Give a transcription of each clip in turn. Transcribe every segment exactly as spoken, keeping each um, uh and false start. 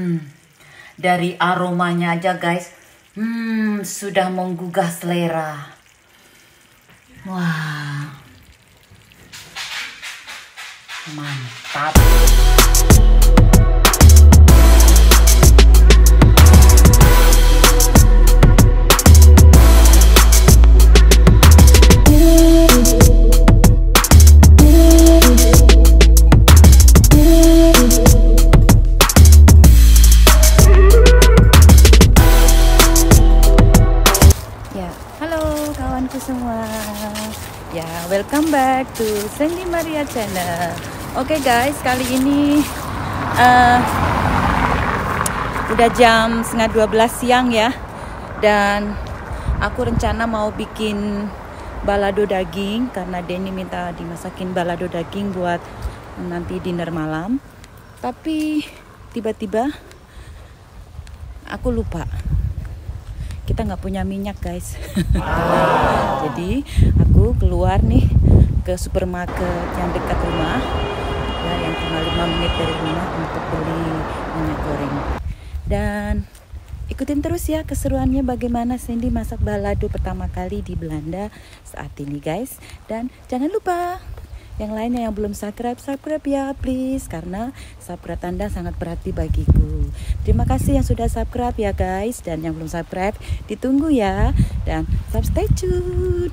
Hmm, dari aromanya aja guys, hmm, sudah menggugah selera. Wah, mantap. Semua ya, welcome back to Sandy Maria Channel. Oke okay guys, kali ini uh, udah jam setengah dua belas siang ya, dan aku rencana mau bikin balado daging karena Denny minta dimasakin balado daging buat nanti dinner malam. Tapi tiba-tiba aku lupa, kita nggak punya minyak guys. Jadi aku keluar nih ke supermarket yang dekat rumah ya, yang cuma lima menit dari rumah untuk beli minyak goreng. Dan ikutin terus ya keseruannya bagaimana Sandy masak balado pertama kali di Belanda saat ini guys. Dan jangan lupa yang lainnya yang belum subscribe, subscribe ya please, karena subscribe Anda sangat berarti bagiku. Terima kasih yang sudah subscribe ya guys, dan yang belum subscribe ditunggu ya, dan tetap stay tune.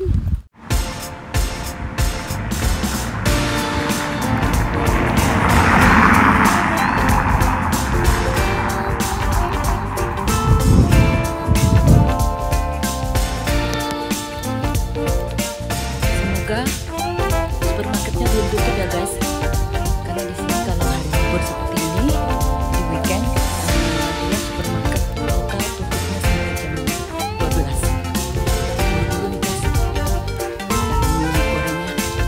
Semoga supermarketnya belum tutup ya guys, karena di sini kalau hari libur seperti ini di weekend dia supermarket lokal tutupnya sampai jam dua belas. Ini dulu nih guys, ini minyak gorengnya.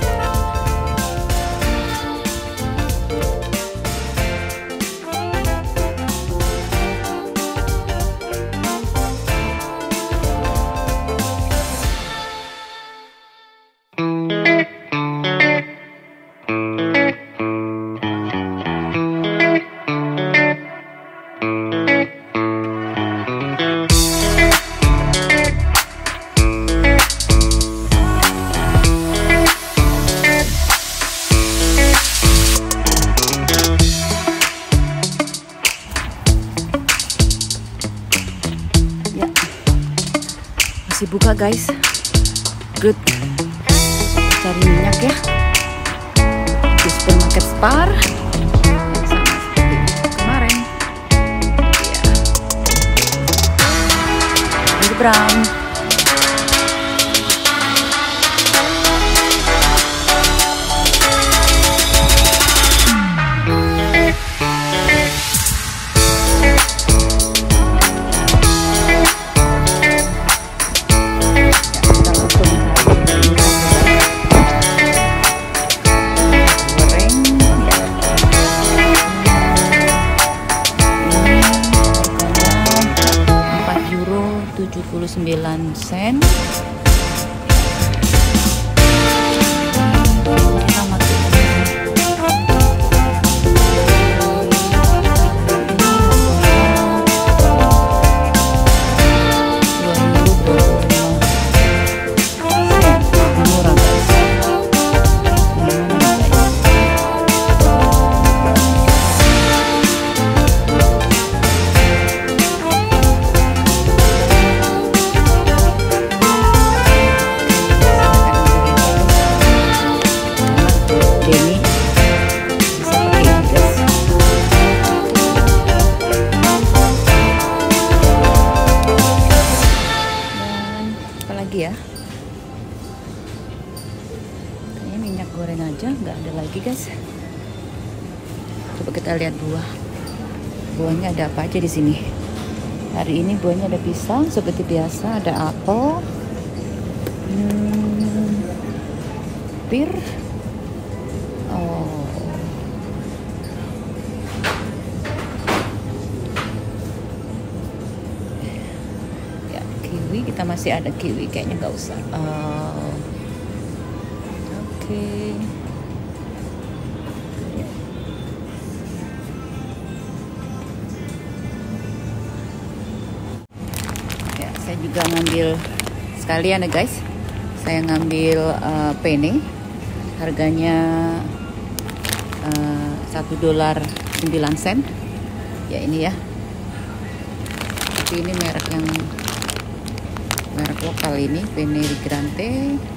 Masih buka guys, good. Cari minyak ya di supermarket Spar sama seperti kemarin ya. Ini brown. tujuh puluh sembilan sen. Kita masukin murah guys. Ya, kayaknya minyak goreng aja nggak ada lagi guys. Coba kita lihat buah. Buahnya ada apa aja di sini? Hari ini buahnya ada pisang seperti biasa, ada apel, hmm, pir, oh, kita masih ada kiwi, kayaknya nggak usah. Oh, oke okay. saya juga ngambil sekalian ya guys. Saya ngambil uh, penne, harganya uh, satu dolar sembilan sen. Ya ini ya. Tapi ini merek yang merek lokal ini, Penne Rigrante.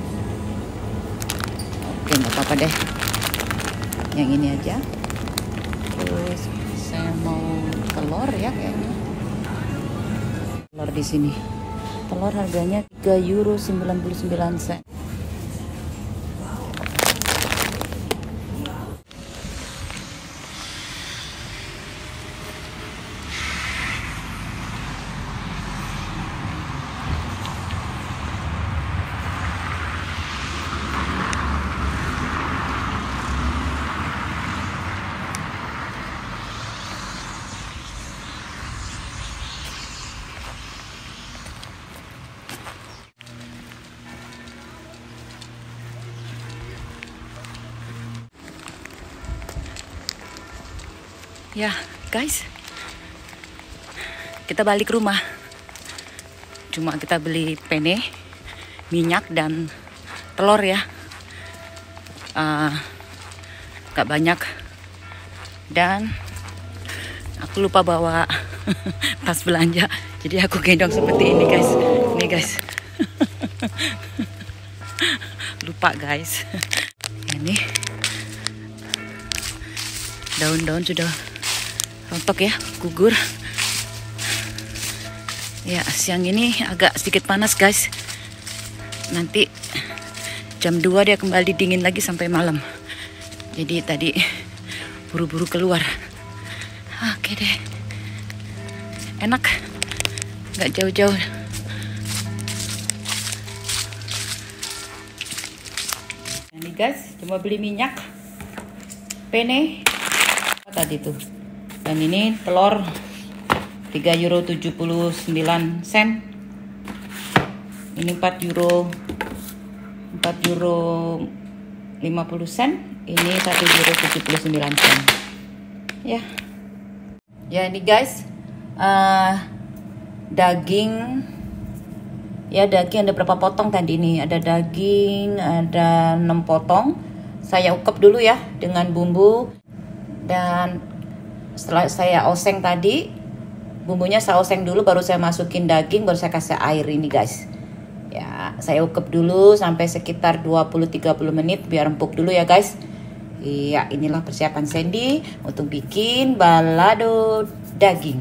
Oke, nggak apa-apa deh. Yang ini aja. Terus saya mau telur ya kayaknya. Telur di sini. Telur harganya tiga euro sembilan puluh sembilan sen. Ya guys, kita balik rumah. Cuma kita beli penne, minyak dan telur ya. uh, Gak banyak. Dan aku lupa bawa tas belanja, jadi aku gendong seperti ini guys. Ini guys. Lupa guys. Ini daun-daun sudah rontok ya, gugur. Ya, siang ini agak sedikit panas guys. Nanti jam dua dia kembali dingin lagi sampai malam. Jadi tadi buru-buru keluar. Oke deh. Enak. Nggak jauh-jauh. Ini guys, cuma beli minyak, penne, apa tadi tuh. Dan ini telur tiga euro tujuh puluh sembilan sen. Ini empat euro empat euro lima puluh sen. Ini satu euro tujuh puluh sembilan sen. Ya. Ya ini guys, uh, daging. Ya daging ada berapa potong tadi ini? Ada daging, ada enam potong. Saya ukep dulu ya dengan bumbu. Dan setelah saya oseng tadi, bumbunya saya oseng dulu, baru saya masukin daging, baru saya kasih air ini guys. Ya, saya ukep dulu sampai sekitar dua puluh sampai tiga puluh menit biar empuk dulu ya guys. Iya, inilah persiapan Sandy untuk bikin balado daging.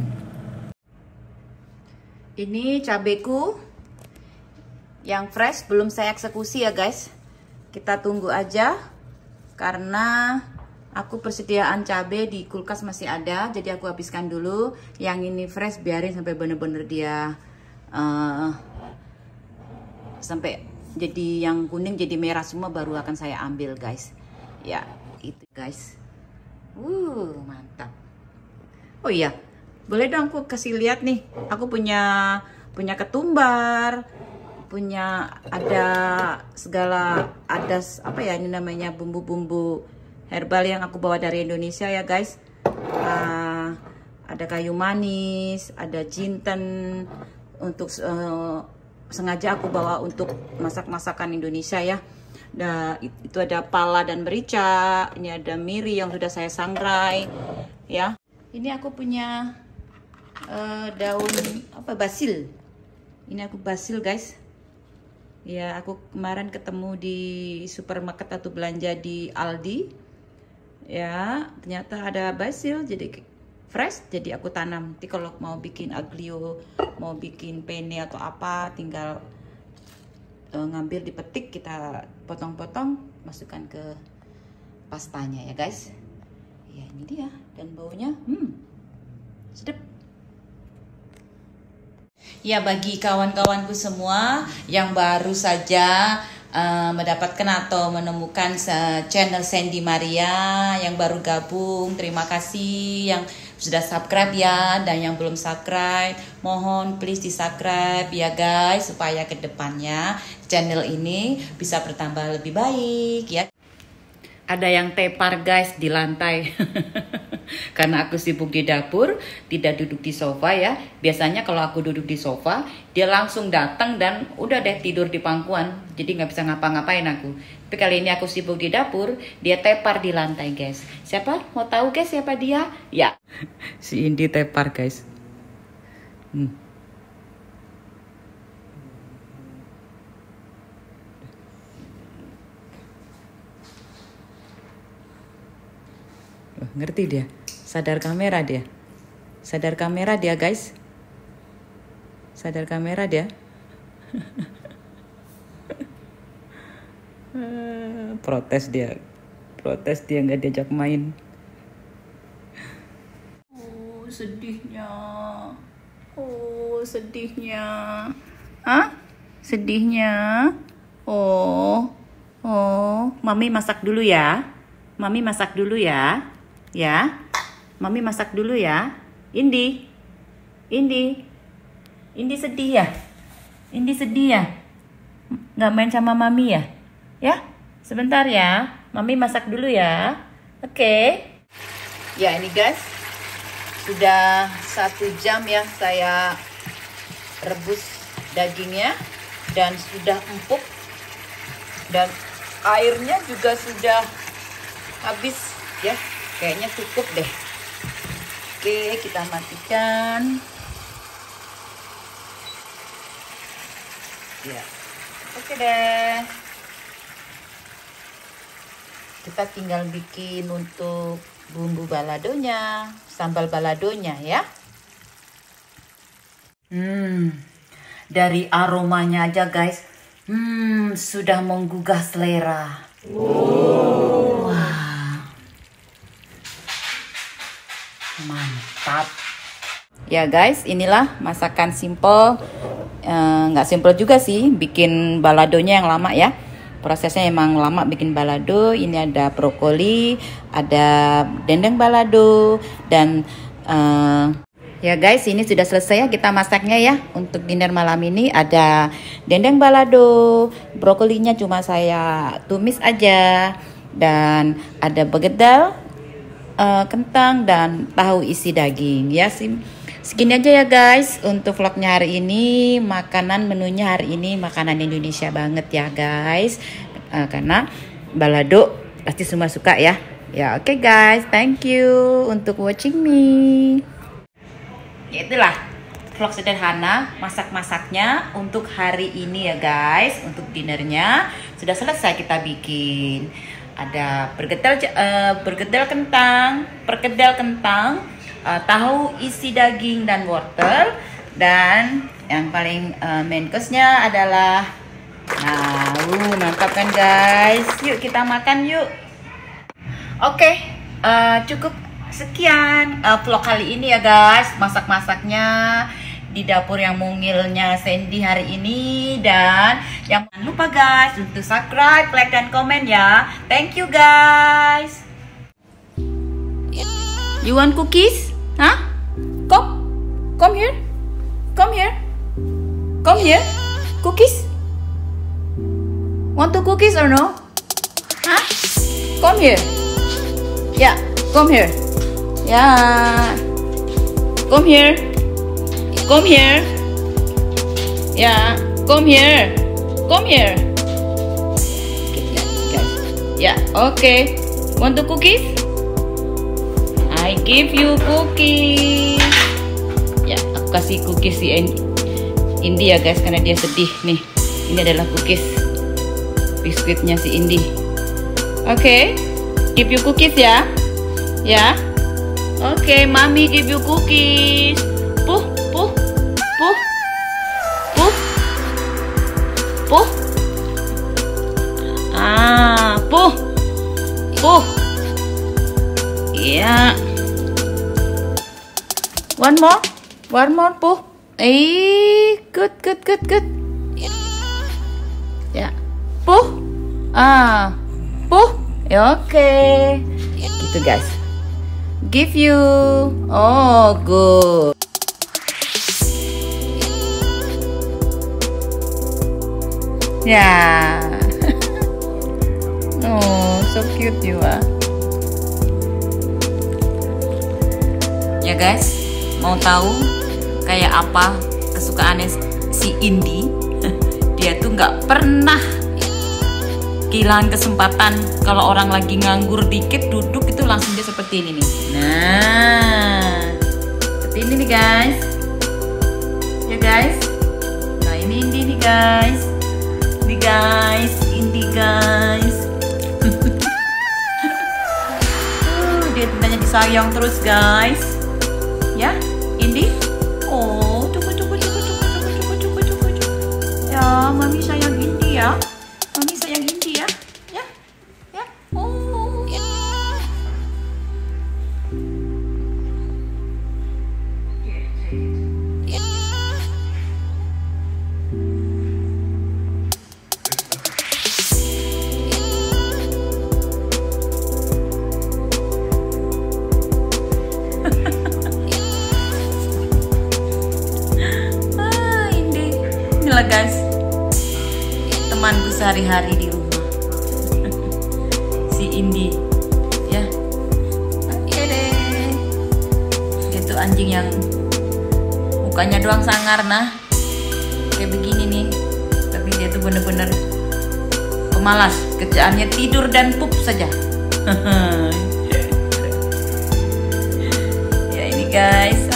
Ini cabeku yang fresh, belum saya eksekusi ya guys. Kita tunggu aja karena aku persediaan cabai di kulkas masih ada, jadi aku habiskan dulu. Yang ini fresh biarin sampai bener-bener dia uh, sampai jadi yang kuning jadi merah semua, baru akan saya ambil guys. Ya itu guys. Uh mantap. Oh iya, boleh dong aku kasih lihat nih. Aku punya punya ketumbar, punya ada segala, ada apa ya ini namanya, bumbu-bumbu herbal yang aku bawa dari Indonesia ya guys. Uh, ada kayu manis, ada jinten, untuk uh, sengaja aku bawa untuk masak-masakan Indonesia ya. Nah, itu ada pala dan merica. Ini ada miri yang sudah saya sangrai ya. Ini aku punya uh, daun apa, basil. Ini aku basil guys. Ya, aku kemarin ketemu di supermarket atau belanja di Aldi. Ya, ternyata ada basil, jadi fresh, jadi aku tanam. Nanti kalau mau bikin aglio, mau bikin penne atau apa, tinggal uh, ngambil, dipetik, kita potong-potong, masukkan ke pastanya ya guys. Ya ini dia, dan baunya, hmm, sedap. Ya, bagi kawan-kawanku semua yang baru saja Uh, mendapatkan atau menemukan channel Sandy Maria, yang baru gabung, terima kasih. Yang sudah subscribe ya, dan yang belum subscribe, mohon please di subscribe ya guys, supaya kedepannya channel ini bisa bertambah lebih baik ya. ada yang tepar guys di lantai. Karena aku sibuk di dapur, tidak duduk di sofa ya. Biasanya kalau aku duduk di sofa, dia langsung datang dan udah deh tidur di pangkuan. Jadi nggak bisa ngapa-ngapain aku. Tapi kali ini aku sibuk di dapur, dia tepar di lantai guys. Siapa? Mau tahu guys siapa dia? Ya, si Indi tepar guys. Hmm. Oh, ngerti dia, sadar kamera dia, sadar kamera dia guys, sadar kamera dia. Protes dia, protes dia nggak diajak main. Oh sedihnya, oh sedihnya, hah? Sedihnya, oh, oh, mami masak dulu ya, mami masak dulu ya. Ya, mami masak dulu ya. Indi, Indi, Indi sedih ya? Indi sedih ya? Nggak main sama mami ya? Ya, sebentar ya. Mami masak dulu ya. Oke. Okay. Ya ini guys, sudah satu jam ya saya rebus dagingnya dan sudah empuk dan airnya juga sudah habis ya. Kayaknya cukup deh. Oke, kita matikan. Ya, oke deh. Kita tinggal bikin untuk bumbu baladonya, sambal baladonya ya. Hmm, dari aromanya aja guys, hmm, sudah menggugah selera. Oh. Wah. Mantap ya guys, inilah masakan simple, nggak e, simple juga sih bikin baladonya yang lama ya, prosesnya emang lama bikin balado. Ini ada brokoli, ada dendeng balado dan e, ya guys ini sudah selesai ya kita masaknya ya. Untuk dinner malam ini ada dendeng balado, brokolinya cuma saya tumis aja, dan ada begedal, Uh, kentang dan tahu isi daging ya. Sim segini aja ya guys untuk vlognya hari ini. Makanan menunya hari ini makanan Indonesia banget ya guys, uh, karena balado pasti semua suka ya. Ya oke okay guys, thank you untuk watching me. Ya itulah vlog sederhana masak-masaknya untuk hari ini ya guys. Untuk dinernya sudah selesai kita bikin. Ada bergedel uh, bergedel kentang, perkedel kentang, uh, tahu isi daging dan wortel, dan yang paling uh, main course-nya adalah, nah, uh, mantap kan guys. Yuk kita makan yuk. Oke, okay, uh, cukup sekian uh, vlog kali ini ya guys, masak-masaknya di dapur yang mungilnya Sandy hari ini. Dan yang jangan lupa guys untuk subscribe, like dan komen ya. Thank you guys. You want cookies? Huh? Come, come here, come here, come here. Cookies? Want to cookies or no? Huh? Come here. Yeah, come here. Yeah, come here. Come here. Yeah, come here. Come here. Guys. Yeah, okay. Want the cookies? I give you cookies. Ya, aku kasih cookies si Indi ya guys, karena dia sedih nih. Ini adalah cookies biskuitnya si Indi. Oke, okay. Give you cookies ya. Ya. Oke, okay, Mami give you cookies. Puh, puh, puh, puh, puh. Ah, puh, puh. Iya. One more, one more, puh. Eh, good, good, good, good. Ya, puh. Ah, puh. Ya, oke. Okay. Gitu guys. Give you. Oh, good. Ya. Oh, So cute you ah. Ya guys, mau tahu kayak apa kesukaannya si Indi? Dia tuh nggak pernah kehilangan kesempatan kalau orang lagi nganggur dikit duduk itu langsung dia seperti ini nih. Nah, seperti ini nih guys. Ya guys. Nah ini Indi nih guys. Ini guys, Indi guys. uh, dia tindanya disayang terus guys. Ya, Indi. Oh, cukup cukup cukup cukup cukup cukup cukup cukup cukup. Ya, mami sayang Indi ya. Mami sayang Indi ya. Ya. Ya. Oh. Inilah guys, temanku sehari-hari di rumah. Si Indi ya. Oke deh. Dia tuh anjing yang mukanya doang sangar, nah kayak begini nih, tapi dia tuh bener-bener pemalas. Kerjaannya tidur dan pup saja. Ya ini guys,